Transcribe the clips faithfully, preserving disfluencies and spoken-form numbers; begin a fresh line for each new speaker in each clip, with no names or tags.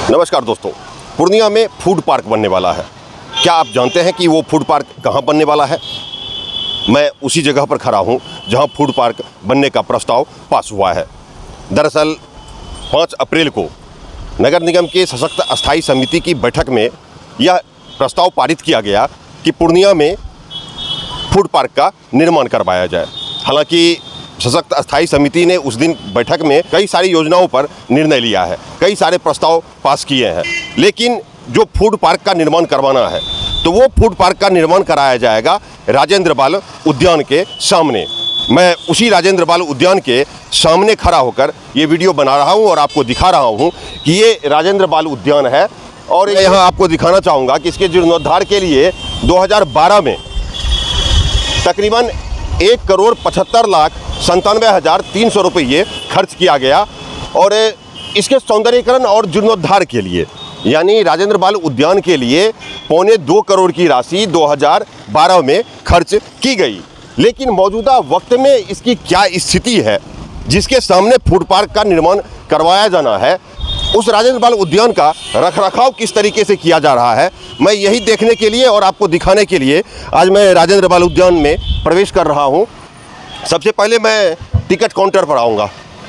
नमस्कार दोस्तों, पूर्णिया में फूड पार्क बनने वाला है। क्या आप जानते हैं कि वो फूड पार्क कहाँ बनने वाला है? मैं उसी जगह पर खड़ा हूँ जहाँ फूड पार्क बनने का प्रस्ताव पास हुआ है। दरअसल पाँच अप्रैल को नगर निगम के सशक्त अस्थायी समिति की बैठक में यह प्रस्ताव पारित किया गया कि पूर्णिया में फूड पार्क का निर्माण करवाया जाए। हालांकि सशक्त अस्थायी समिति ने उस दिन बैठक में कई सारी योजनाओं पर निर्णय लिया है, कई सारे प्रस्ताव पास किए हैं, लेकिन जो फूड पार्क का निर्माण करवाना है तो वो फूड पार्क का निर्माण कराया जाएगा राजेंद्र बाल उद्यान के सामने। मैं उसी राजेंद्र बाल उद्यान के सामने खड़ा होकर ये वीडियो बना रहा हूँ और आपको दिखा रहा हूँ कि ये राजेंद्र बाल उद्यान है। और यहाँ आपको दिखाना चाहूँगा कि इसके जीर्णोद्धार के लिए दो हज़ार बारह में तकरीबन एक करोड़ पचहत्तर लाख संतानवे हज़ार तीन सौ रुपये खर्च किया गया और इसके सौंदर्यीकरण और जीर्णोद्धार के लिए यानी राजेंद्र बाल उद्यान के लिए पौने दो करोड़ की राशि दो हज़ार बारह में खर्च की गई। लेकिन मौजूदा वक्त में इसकी क्या स्थिति है, जिसके सामने फूड पार्क का निर्माण करवाया जाना है, उस राजेंद्र बाल उद्यान का रखरखाव किस तरीके से किया जा रहा है, मैं यही देखने के लिए और आपको दिखाने के लिए आज मैं राजेंद्र बाल उद्यान में प्रवेश कर रहा हूं। सबसे पहले मैं टिकट काउंटर पर आऊंगा।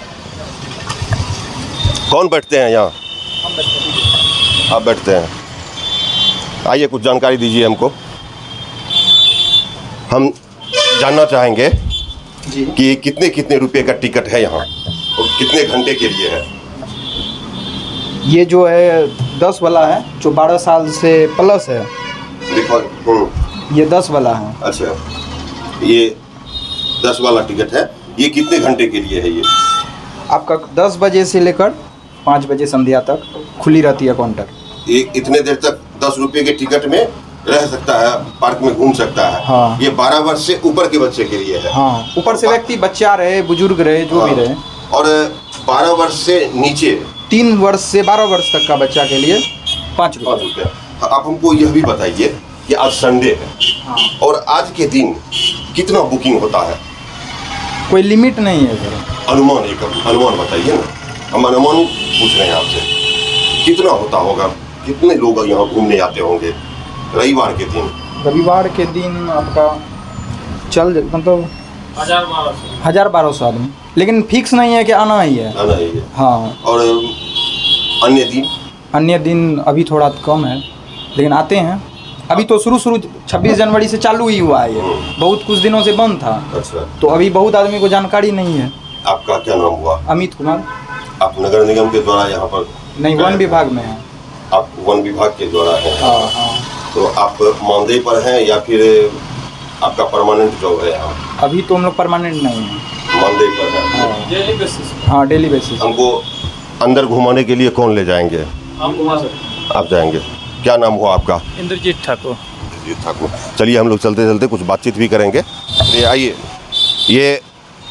कौन बैठते हैं यहाँ? आप बैठते हैं। आइए कुछ जानकारी दीजिए हमको। हम जानना चाहेंगे
जी
कि कितने कितने रुपए का टिकट है यहाँ और कितने घंटे के लिए है?
ये जो है दस वाला है जो बारह साल से प्लस है।
देखो,
ये दस वाला है।
अच्छा, ये दस वाला टिकट है। ये कितने घंटे के लिए है? ये
आपका दस बजे से लेकर पाँच बजे संध्या तक खुली रहती है काउंटर।
ये इतने देर तक दस रुपये के टिकट में रह सकता है, पार्क में घूम सकता है।
हाँ।
ये बारह वर्ष से ऊपर के बच्चे के लिए है।
हाँ, ऊपर से व्यक्ति, बच्चा रहे, बुजुर्ग रहे, जो
हाँ।
भी रहे।
और बारह वर्ष से नीचे
तीन वर्ष से बारह वर्ष तक का बच्चा के लिए पाँच
पाँच
रुपये।
रुपये। आप हमको यह भी बताइए कि आज संडे है।
हाँ।
और आज के दिन कितना बुकिंग होता है?
कोई लिमिट नहीं है सर।
अनुमान, एक अनुमान बताइए ना। हम अनुमान पूछ रहे हैं आपसे, कितना होता होगा, कितने लोग यहाँ घूमने आते होंगे रविवार के दिन?
रविवार के दिन आपका चल मतलब
हजार बारह सौ
हजार बारह सौ आदमी, लेकिन फिक्स नहीं है कि आना ही है।
आना ही है।
हाँ।
और अन्य दिन?
अन्य दिन अभी थोड़ा कम है, लेकिन आते हैं। अभी तो शुरू शुरू छब्बीस जनवरी से चालू ही हुआ है, ये बहुत कुछ दिनों से बंद था।
अच्छा।
तो अभी बहुत आदमी को जानकारी नहीं है।
आपका क्या नाम हुआ?
अमित कुमार।
आप नगर निगम के द्वारा यहाँ पर?
नहीं, वन विभाग में है।
आप वन विभाग के द्वारा हैं?
हाँ हाँ।
तो आप मानदेय पर हैं या फिर आपका परमानेंट जॉब है यहाँ?
अभी तो हम लोग परमानेंट नहीं है।
मानदेय पर है।
हाँ।
डेली बेसिस
हाँ, डेली बेसिस।
हमको अंदर घुमाने के लिए कौन ले जाएंगे?
हम घुमा सकते।
आप जाएंगे। क्या नाम हुआ आपका?
इंद्रजीत ठाकुर।
इंद्रजीत ठाकुर। चलिए हम लोग चलते चलते कुछ बातचीत भी करेंगे। ये आइए, ये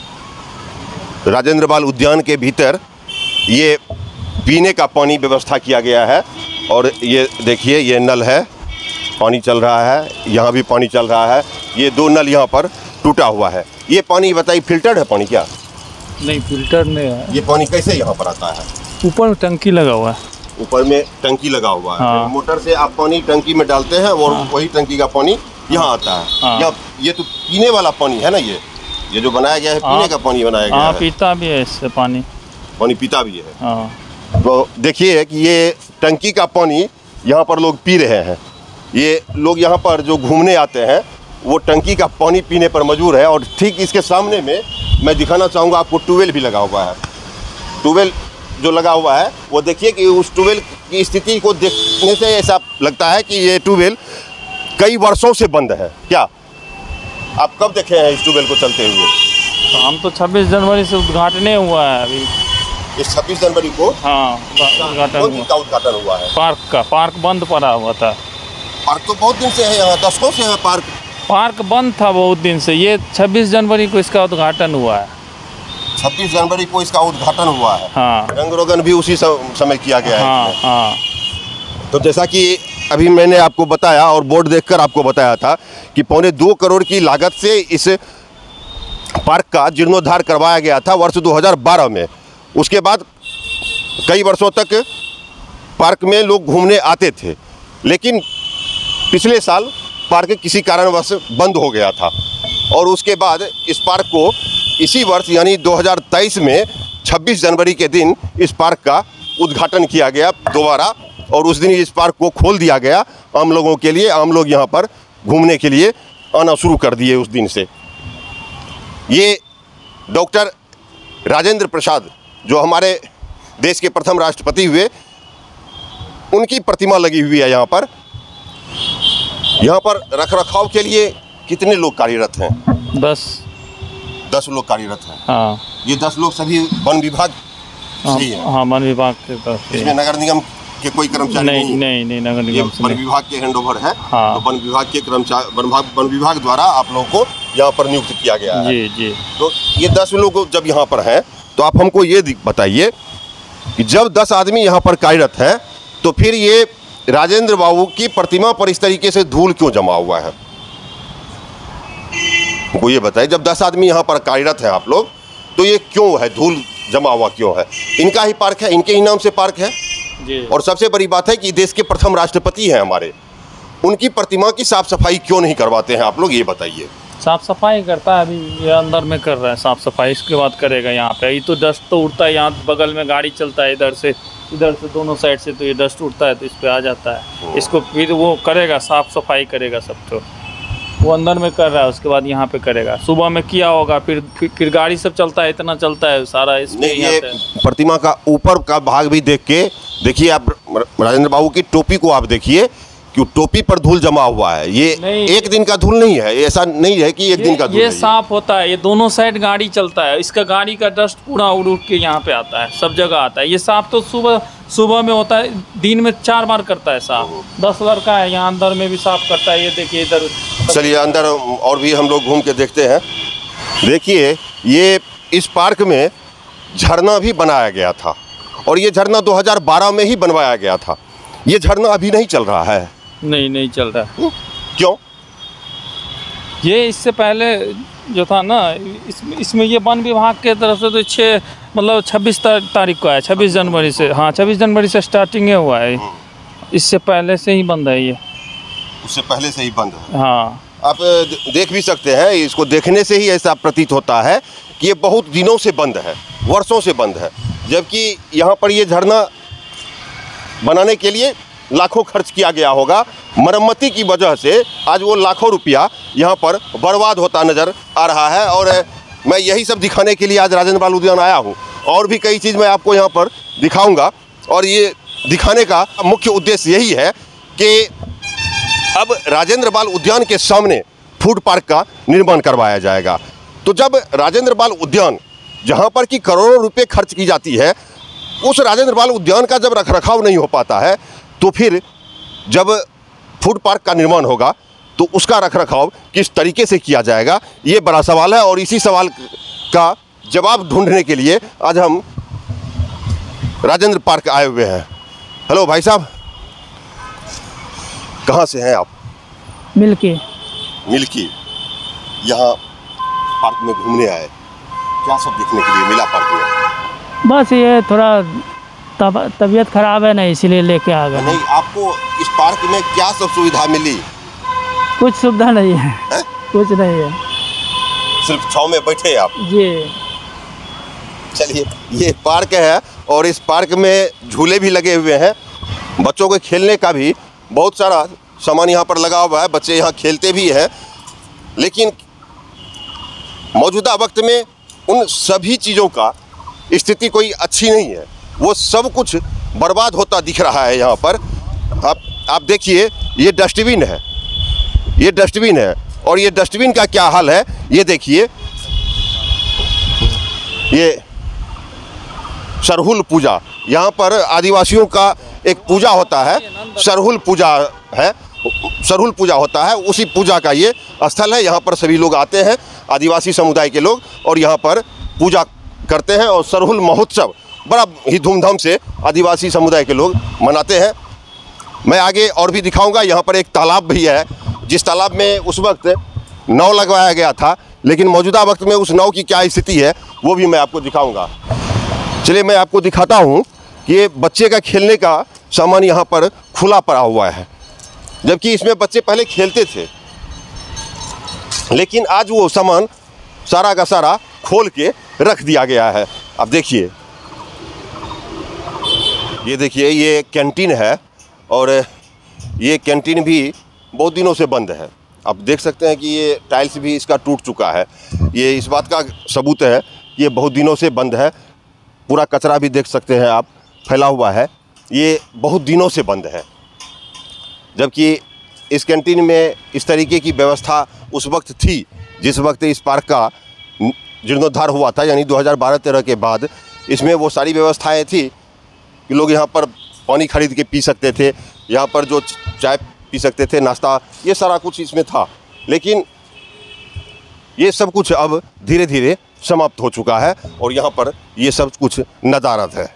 राजेंद्र बाल उद्यान के भीतर ये पीने का पानी व्यवस्था किया गया है। और ये देखिए, ये नल है, पानी चल रहा है, यहाँ भी पानी चल रहा है। ये दो नल यहाँ पर टूटा हुआ है। ये पानी बताइए फिल्टर्ड है पानी क्या?
नहीं, फिल्टर नहीं है।
ये पानी कैसे यहाँ पर आता है?
ऊपर टंकी लगा हुआ है।
ऊपर में टंकी लगा हुआ है।
हाँ।
मोटर से आप पानी टंकी में डालते हैं और
हाँ।
वही टंकी का पानी यहाँ आता है।
हाँ।
यहाँ ये तो पीने वाला पानी है ना? ये ये जो बनाया गया है पीने
हाँ।
का पानी बनाया गया
हाँ,
है।
पीता भी है इससे पानी।
पानी पीता भी है।
हाँ।
तो देखिए कि ये टंकी का पानी यहाँ पर लोग पी रहे हैं। ये लोग यहाँ पर जो घूमने आते हैं वो टंकी का पानी पीने पर मजबूर है। और ठीक इसके सामने में मैं दिखाना चाहूँगा आपको, ट्यूबवेल भी लगा हुआ है। ट्यूबवेल जो लगा हुआ है वो देखिए कि उस ट्यूबवेल की स्थिति को देखने से ऐसा लगता है कि ये ट्यूबवेल कई वर्षों से बंद है। क्या आप कब देखे हैं इस ट्यूबवेल को चलते हुए?
तो हम तो छब्बीस जनवरी से उद्घाटन हुआ है अभी।
इस छब्बीस जनवरी को?
हाँ, उद्घाटन
कौन
हुआ।
का उद्घाटन हुआ है?
पार्क का। पार्क बंद पड़ा हुआ था।
पार्क तो बहुत दिन से है यहाँ, दशकों से है पार्क।
पार्क बंद था बहुत दिन से। ये छब्बीस जनवरी को इसका उद्घाटन हुआ है।
छब्बीस जनवरी को इसका उद्घाटन हुआ है।
हाँ।
रंग रोगन भी उसी समय किया गया है।
हाँ हाँ।
तो जैसा कि अभी मैंने आपको बताया और बोर्ड देखकर आपको बताया था कि पौने दो करोड़ की लागत से इस पार्क का जीर्णोद्धार करवाया गया था वर्ष दो हज़ार बारह में। उसके बाद कई वर्षों तक पार्क में लोग घूमने आते थे, लेकिन पिछले साल पार्क किसी कारणवश बंद हो गया था और उसके बाद इस पार्क को इसी वर्ष यानी दो हज़ार तेईस में छब्बीस जनवरी के दिन इस पार्क का उद्घाटन किया गया दोबारा और उस दिन इस पार्क को खोल दिया गया आम लोगों के लिए। आम लोग यहाँ पर घूमने के लिए आना शुरू कर दिए उस दिन से। ये डॉक्टर राजेंद्र प्रसाद जो हमारे देश के प्रथम राष्ट्रपति हुए, उनकी प्रतिमा लगी हुई है यहाँ पर। यहाँ पर रख रखाव के लिए कितने लोग कार्यरत हैं?
दस
दस लोग कार्यरत हैं।
हाँ
ये दस लोग सभी वन विभाग
हाँ,
सही है?
हाँ वन विभाग के तरफ से।
इसमें नगर निगम के कोई कर्मचारी
नहीं
नहीं,
नहीं नहीं नगर
ये
निगम से
वन
नहीं।
विभाग के हैंडओवर है।
हाँ।
तो वन विभाग के कर्मचारी वन विभाग वन विभाग द्वारा आप लोगों को यहाँ पर नियुक्त किया गया है।
जी जी।
तो ये दस लोग जब यहाँ पर हैं तो आप हमको ये बताइए कि जब दस आदमी यहाँ पर कार्यरत हैं तो फिर ये राजेंद्र बाबू की प्रतिमा पर इस तरीके से धूल क्यों जमा हुआ है? वो ये बताइए, जब दस आदमी यहाँ पर कार्यरत हैं आप लोग, तो ये क्यों है, धूल जमा हुआ क्यों है? इनका ही पार्क है, इनके ही नाम से पार्क है।
जी।
और सबसे बड़ी बात है कि देश के प्रथम राष्ट्रपति हैं हमारे, उनकी प्रतिमा की साफ सफाई क्यों नहीं करवाते हैं आप लोग, ये बताइए।
साफ सफाई करता है, अभी ये अंदर में कर रहा है साफ सफाई, इसके बाद करेगा यहाँ पे। ये तो डस्ट तो उड़ता है, यहाँ बगल में गाड़ी चलता है, इधर से इधर से दोनों साइड से, तो ये डस्ट उड़ता है तो इस पे आ जाता है। इसको फिर वो करेगा, साफ सफाई करेगा सब। तो वो अंदर में कर रहा है, उसके बाद यहाँ पे करेगा। सुबह में किया होगा, फिर फिर, फिर गाड़ी सब चलता है, इतना चलता है सारा इसमें।
ये प्रतिमा का ऊपर का भाग भी देख के देखिए आप, राजेंद्र बाबू की टोपी को आप देखिए कि टोपी पर धूल जमा हुआ है। ये एक दिन का धूल नहीं है, ऐसा नहीं है कि एक दिन का धूल
ये
है।
साफ होता है, ये दोनों साइड गाड़ी चलता है, इसका गाड़ी का डस्ट पूरा उड़ उड़ के यहाँ पे आता है, सब जगह आता है। ये साफ तो सुबह सुबह में होता है, दिन में चार बार करता है साफ। दस लड़का है यहाँ अंदर में भी साफ करता है। ये देखिए इधर।
चलिए अंदर और भी हम लोग घूम के देखते हैं। देखिए ये इस पार्क में झरना भी बनाया गया था और ये झरना दो हज़ार बारह में ही बनवाया गया था। ये झरना अभी नहीं चल रहा है।
नहीं नहीं चल रहा है।
क्यों?
ये इससे पहले जो था ना, इसमें इसमें ये वन विभाग के तरफ से तो छः मतलब छब्बीस तारीख को आया, छब्बीस जनवरी से। हाँ छब्बीस जनवरी से स्टार्टिंग हुआ है, इससे पहले से ही बंद है ये।
उससे पहले से ही बंद है।
हाँ
आप देख भी सकते हैं, इसको देखने से ही ऐसा प्रतीत होता है कि ये बहुत दिनों से बंद है, वर्षों से बंद है। जबकि यहाँ पर ये झरना बनाने के लिए लाखों खर्च किया गया होगा। मरम्मती की वजह से आज वो लाखों रुपया यहाँ पर बर्बाद होता नज़र आ रहा है। और मैं यही सब दिखाने के लिए आज राजेंद्र बाल उद्यान आया हूँ। और भी कई चीज़ मैं आपको यहाँ पर दिखाऊंगा और ये दिखाने का मुख्य उद्देश्य यही है कि अब राजेंद्र बाल उद्यान के सामने फूड पार्क का निर्माण करवाया जाएगा। तो जब राजेंद्र बाल उद्यान जहाँ पर कि करोड़ों रुपये खर्च की जाती है, उस राजेंद्र बाल उद्यान का जब रखरखाव नहीं हो पाता है, तो फिर जब फूड पार्क का निर्माण होगा तो उसका रखरखाव किस तरीके से किया जाएगा, ये बड़ा सवाल है। और इसी सवाल का जवाब ढूंढने के लिए आज हम राजेंद्र पार्क आए हुए हैं। हेलो भाई साहब, कहाँ से हैं आप?
मिल्की।
मिल्की। यहाँ पार्क में घूमने आए, क्या सब देखने के लिए मिला पार्क में?
बस ये थोड़ा तब तबीयत खराब है ना, इसीलिए लेके आ गए।
नहीं, आपको इस पार्क में क्या सब सुविधा मिली?
कुछ सुविधा नहीं है,
है?
कुछ नहीं है,
सिर्फ छाँव में बैठे आप?
जी।
चलिए, ये पार्क है और इस पार्क में झूले भी लगे हुए हैं, बच्चों के खेलने का भी बहुत सारा सामान यहाँ पर लगा हुआ है, बच्चे यहाँ खेलते भी हैं। लेकिन मौजूदा वक्त में उन सभी चीज़ों का स्थिति कोई अच्छी नहीं है, वो सब कुछ बर्बाद होता दिख रहा है यहाँ पर। आप आप देखिए, ये डस्टबिन है, ये डस्टबिन है और ये डस्टबिन का क्या हाल है ये देखिए। ये सरहुल पूजा, यहाँ पर आदिवासियों का एक पूजा होता है, सरहुल पूजा है, सरहुल पूजा होता है, उसी पूजा का ये स्थल है। यहाँ पर सभी लोग आते हैं, आदिवासी समुदाय के लोग, और यहाँ पर पूजा करते हैं। और सरहुल महोत्सव बड़ा ही धूमधाम से आदिवासी समुदाय के लोग मनाते हैं। मैं आगे और भी दिखाऊंगा। यहाँ पर एक तालाब भी है, जिस तालाब में उस वक्त नाव लगवाया गया था, लेकिन मौजूदा वक्त में उस नाव की क्या स्थिति है वो भी मैं आपको दिखाऊंगा। चलिए मैं आपको दिखाता हूँ कि ये बच्चे का खेलने का सामान यहाँ पर खुला पड़ा हुआ है, जबकि इसमें बच्चे पहले खेलते थे। लेकिन आज वो सामान सारा का सारा खोल के रख दिया गया है। अब देखिए, ये देखिए, ये कैंटीन है और ये कैंटीन भी बहुत दिनों से बंद है। आप देख सकते हैं कि ये टाइल्स भी इसका टूट चुका है। ये इस बात का सबूत है कि ये बहुत दिनों से बंद है। पूरा कचरा भी देख सकते हैं आप, फैला हुआ है। ये बहुत दिनों से बंद है, जबकि इस कैंटीन में इस तरीके की व्यवस्था उस वक्त थी जिस वक्त इस पार्क का जीर्णोद्धार हुआ था, यानी दो हज़ार बारह तेरह के बाद। इसमें वो सारी व्यवस्थाएं थी कि लोग यहाँ पर पानी खरीद के पी सकते थे, यहाँ पर जो चाय पी सकते थे, नाश्ता, ये सारा कुछ इसमें था। लेकिन ये सब कुछ अब धीरे धीरे समाप्त हो चुका है और यहाँ पर ये सब कुछ नदारद है।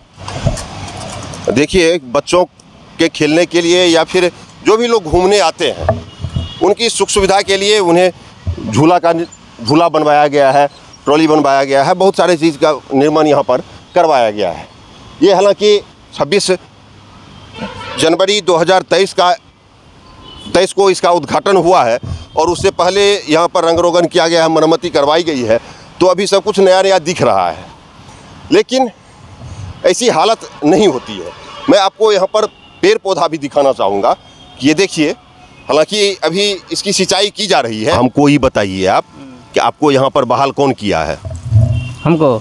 देखिए, बच्चों के खेलने के लिए या फिर जो भी लोग घूमने आते हैं उनकी सुख सुविधा के लिए उन्हें झूला का झूला बनवाया गया है, ट्रॉली बनवाया गया है, बहुत सारे चीज़ का निर्माण यहाँ पर करवाया गया है। ये हालांकि छब्बीस जनवरी दो हज़ार तेईस का तेईस को इसका उद्घाटन हुआ है और उससे पहले यहाँ पर रंग रोगन किया गया है, मरम्मती करवाई गई है, तो अभी सब कुछ नया नया दिख रहा है। लेकिन ऐसी हालत नहीं होती है। मैं आपको यहाँ पर पेड़ पौधा भी दिखाना चाहूँगा। ये देखिए, हालांकि अभी इसकी सिंचाई की जा रही है। हमको ये बताइए आप कि आपको यहाँ पर बहाल कौन किया है?
हमको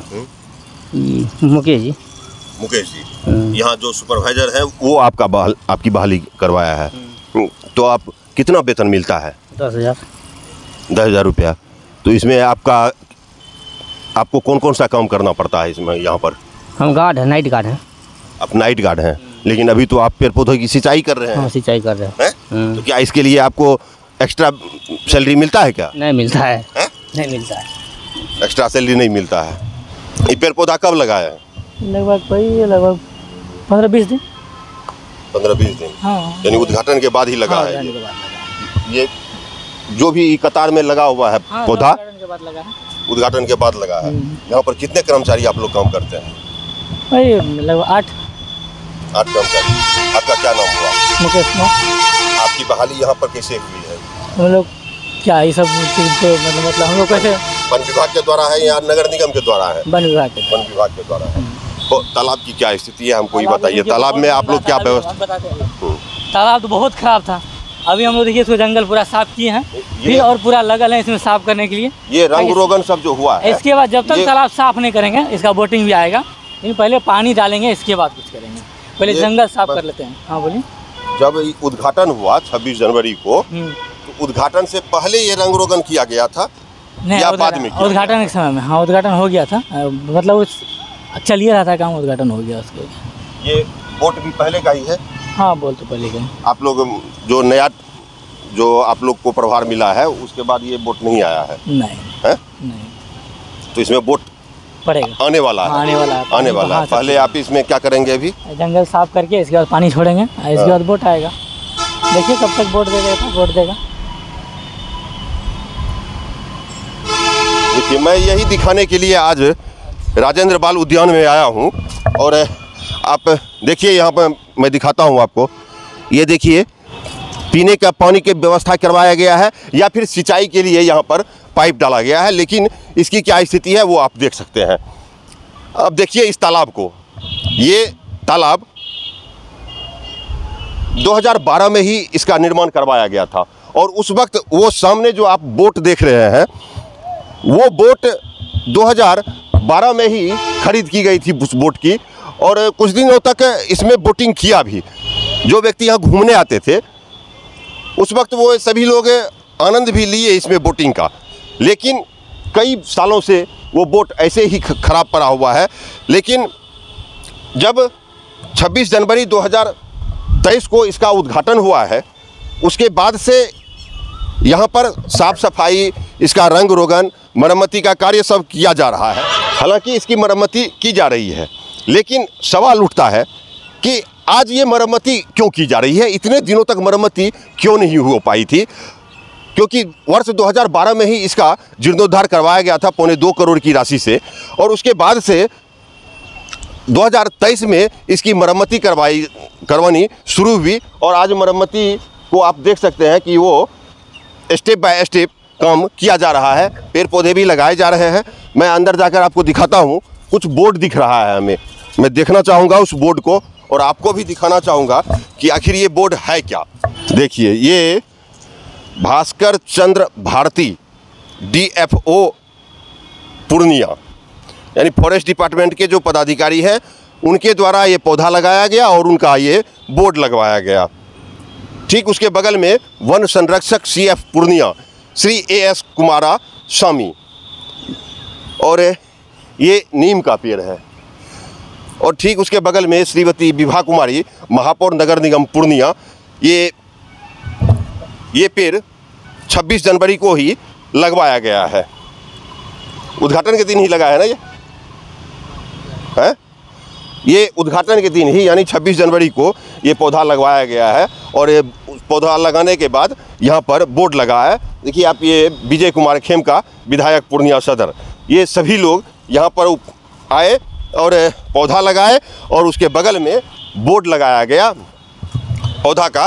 मुकेश जी।
मुकेश जी, यहाँ जो सुपरवाइजर है वो आपका बहाल आपकी बहाली करवाया है। तो आप कितना वेतन मिलता है?
दस हज़ार
दस हज़ार रुपया। तो इसमें आपका आपको कौन कौन सा काम करना पड़ता है इसमें? यहाँ पर
हम गार्ड हैं, नाइट गार्ड हैं।
आप नाइट गार्ड हैं, लेकिन अभी तो आप पेड़ पौधों की सिंचाई कर रहे हैं।
हाँ, सिंचाई कर रहे हैं।
हैं? तो क्या इसके लिए आपको एक्स्ट्रा सैलरी मिलता है क्या?
नहीं मिलता है,
है?
नहीं मिलता है।
एक्स्ट्रा सैलरी नहीं मिलता है। ये पेड़ पौधा कब लगाया है?
लगभग वही लगभग पंद्रह बीस दिन।
पंद्रह बीस दिन,
हाँ,
यानी उद्घाटन के बाद ही लगा
हाँ,
है
जाने
ये।
के बाद लगा।
ये जो भी कतार में लगा हुआ है
हाँ,
पौधा,
उद्घाटन के बाद लगा है।
उद्घाटन के बाद लगा है। यहाँ पर कितने कर्मचारी आप लोग काम करते हैं?
वही लगभग आठ।
आठ कर्मचारी। आपका क्या नाम हुआ?
मुकेश कुमार।
आपकी बहाली यहाँ पर कैसे हुई है?
हम लोग क्या ये सब चीज़ को मतलब मतलब हम लोग कैसे
वन विभाग के द्वारा है या नगर निगम के द्वारा है?
वन विभाग के
वन विभाग के द्वारा है। तो तालाब की क्या स्थिति है, हमको ये बताइए। तालाब में आप लोग क्या व्यवस्था?
बताते हैं। तालाब तो बहुत खराब था। अभी हम लोग देखिए इसको जंगल पूरा साफ किए हैं, फिर और पूरा लगल है इसमें साफ करने के लिए।
ये रंग रोगन सब जो हुआ है,
इसके बाद जब तक
ये-
तालाब साफ नहीं करेंगे, इसका बोटिंग भी आएगा, लेकिन पहले पानी डालेंगे, इसके बाद कुछ करेंगे। पहले
ये
जंगल साफ
बस-
कर लेते हैं। हाँ बोलिए।
जब ये उद्घाटन हुआ छब्बीस जनवरी को,
हम्म।
तो उद्घाटन से पहले ये रंग रोगन किया गया था
नहीं,
या बाद में किया?
उद्घाटन के समय में। हाँ, उद्घाटन हो गया था, अ, मतलब उस चल ही रहा था काम, उद्घाटन हो गया उसके।
ये बोट भी पहले का ही है।
हाँ, बोल तो पहले गए।
आप लोग जो नया जो आप लोग को प्रभार मिला है उसके बाद ये बोट नहीं आया है,
नहीं
है?
नहीं
तो इसमें बोट
पड़ेगा।
आने वाला है।
आने वाला है।
आने वाला है।
हाँ,
पहले आप इसमें क्या करेंगे अभी?
जंगल साफ करके इसके बाद पानी छोड़ेंगे, इसके बाद बोट आएगा। देखिए कब तक बोट देगा, तो बोट देगा।
देखिए, मैं यही दिखाने के लिए आज राजेंद्र बाल उद्यान में आया हूँ और आप देखिए, यहाँ पर मैं दिखाता हूँ आपको। ये देखिए, पीने का पानी की व्यवस्था करवाया गया है या फिर सिंचाई के लिए यहाँ पर पाइप डाला गया है, लेकिन इसकी क्या स्थिति है वो आप देख सकते हैं। अब देखिए इस तालाब को। ये तालाब दो हज़ार बारह में ही इसका निर्माण करवाया गया था और उस वक्त वो सामने जो आप बोट देख रहे हैं वो बोट दो हज़ार बारह में ही खरीद की गई थी उस बोट की और कुछ दिनों तक इसमें बोटिंग किया भी। जो व्यक्ति यहाँ घूमने आते थे उस वक्त वो सभी लोग आनंद भी लिए इसमें बोटिंग का, लेकिन कई सालों से वो बोट ऐसे ही खराब पड़ा हुआ है। लेकिन जब छब्बीस जनवरी दो हज़ार तेईस को इसका उद्घाटन हुआ है उसके बाद से यहाँ पर साफ सफाई, इसका रंग रोगन, मरम्मती का कार्य सब किया जा रहा है। हालांकि इसकी मरम्मती की जा रही है, लेकिन सवाल उठता है कि आज ये मरम्मती क्यों की जा रही है? इतने दिनों तक मरम्मती क्यों नहीं हो पाई थी? क्योंकि वर्ष दो हज़ार बारह में ही इसका जीर्णोद्धार करवाया गया था पौने दो करोड़ की राशि से और उसके बाद से दो हज़ार तेईस में इसकी मरम्मती करवाई करवानी शुरू हुई और आज मरम्मती को आप देख सकते हैं कि वो स्टेप बाय स्टेप काम किया जा रहा है। पेड़ पौधे भी लगाए जा रहे हैं। मैं अंदर जाकर आपको दिखाता हूँ। कुछ बोर्ड दिख रहा है हमें, मैं देखना चाहूँगा उस बोर्ड को और आपको भी दिखाना चाहूँगा कि आखिर ये बोर्ड है क्या। देखिए, ये Bhaskar Chandra Bharati D F O Purnia यानी फॉरेस्ट डिपार्टमेंट के जो पदाधिकारी हैं उनके द्वारा ये पौधा लगाया गया और उनका ये बोर्ड लगवाया गया। ठीक उसके बगल में वन संरक्षक C F Purnia Shri A S Kumara Swamy और ये नीम का पेड़ है और ठीक उसके बगल में श्रीमती विभा कुमारी महापौर नगर निगम पूर्णिया। ये ये पेड़ छब्बीस जनवरी को ही लगवाया गया है। उद्घाटन के दिन ही लगा है ना ये है ये उद्घाटन के दिन ही यानी छब्बीस जनवरी को ये पौधा लगवाया गया है और ये पौधा लगाने के बाद यहाँ पर बोर्ड लगा है। देखिए आप, ये विजय कुमार खेमका विधायक पूर्णिया सदर, ये सभी लोग यहाँ पर आए और पौधा लगाए और उसके बगल में बोर्ड लगाया गया पौधा का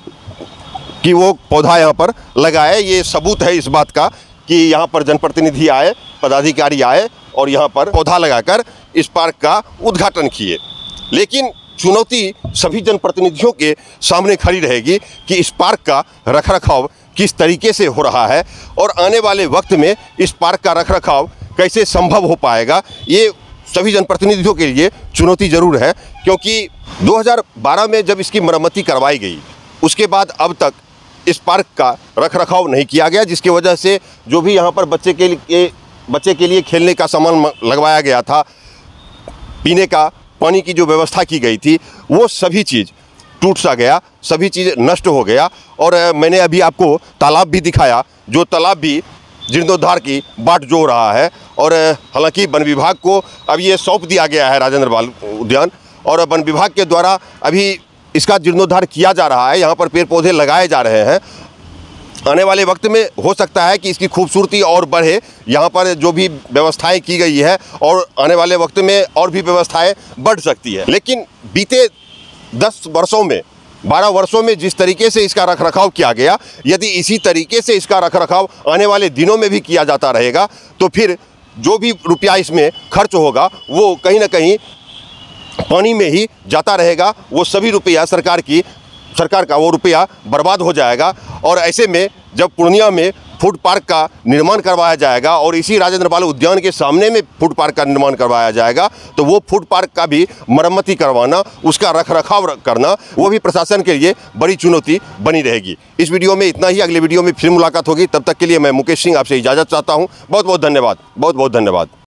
कि वो पौधा यहाँ पर लगाए। ये सबूत है इस बात का कि यहाँ पर जनप्रतिनिधि आए, पदाधिकारी आए और यहाँ पर पौधा लगाकर इस पार्क का उद्घाटन किए। लेकिन चुनौती सभी जनप्रतिनिधियों के सामने खड़ी रहेगी कि इस पार्क का रखरखाव किस तरीके से हो रहा है और आने वाले वक्त में इस पार्क का रखरखाव कैसे संभव हो पाएगा। ये सभी जनप्रतिनिधियों के लिए चुनौती ज़रूर है, क्योंकि दो हज़ार बारह में जब इसकी मरम्मती करवाई गई उसके बाद अब तक इस पार्क का रखरखाव नहीं किया गया, जिसकी वजह से जो भी यहाँ पर बच्चे के लिए बच्चे के लिए खेलने का सामान लगवाया गया था, पीने का पानी की जो व्यवस्था की गई थी, वो सभी चीज़ टूट सा गया, सभी चीज़ नष्ट हो गया। और मैंने अभी आपको तालाब भी दिखाया, जो तालाब भी जीर्णोद्धार की बाट जोड़ रहा है। और हालांकि वन विभाग को अब ये सौंप दिया गया है राजेंद्र बाल उद्यान, और वन विभाग के द्वारा अभी इसका जीर्णोद्धार किया जा रहा है। यहाँ पर पेड़ पौधे लगाए जा रहे हैं। आने वाले वक्त में हो सकता है कि इसकी खूबसूरती और बढ़े। यहाँ पर जो भी व्यवस्थाएं की गई है और आने वाले वक्त में और भी व्यवस्थाएं बढ़ सकती है। लेकिन बीते दस वर्षों में बारह वर्षों में जिस तरीके से इसका रखरखाव किया गया, यदि इसी तरीके से इसका रखरखाव आने वाले दिनों में भी किया जाता रहेगा तो फिर जो भी रुपया इसमें खर्च होगा वो कहीं ना कहीं पानी में ही जाता रहेगा। वो सभी रुपया सरकार की सरकार का वो रुपया बर्बाद हो जाएगा। और ऐसे में जब पूर्णिया में फूड पार्क का निर्माण करवाया जाएगा और इसी राजेंद्र बाल उद्यान के सामने में फूड पार्क का निर्माण करवाया जाएगा तो वो फूड पार्क का भी मरम्मती करवाना, उसका रखरखाव करना, वो भी प्रशासन के लिए बड़ी चुनौती बनी रहेगी। इस वीडियो में इतना ही। अगले वीडियो में फिर मुलाकात होगी। तब तक के लिए मैं मुकेश सिंह आपसे इजाज़त चाहता हूँ। बहुत बहुत धन्यवाद। बहुत बहुत धन्यवाद।